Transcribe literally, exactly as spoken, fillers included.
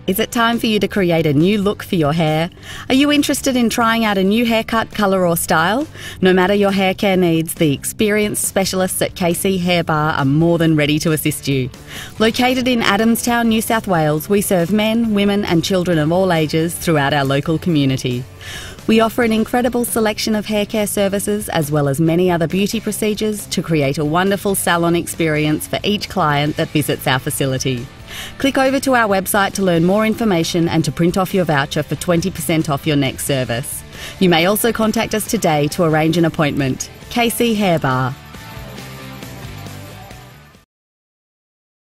Is it time for you to create a new look for your hair? Are you interested in trying out a new haircut, colour or style? No matter your hair care needs, the experienced specialists at K C Hair Bar are more than ready to assist you. Located in Adamstown, New South Wales, we serve men, women and children of all ages throughout our local community. We offer an incredible selection of hair care services as well as many other beauty procedures to create a wonderful salon experience for each client that visits our facility. Click over to our website to learn more information and to print off your voucher for twenty percent off your next service. You may also contact us today to arrange an appointment. K C Hair Bar.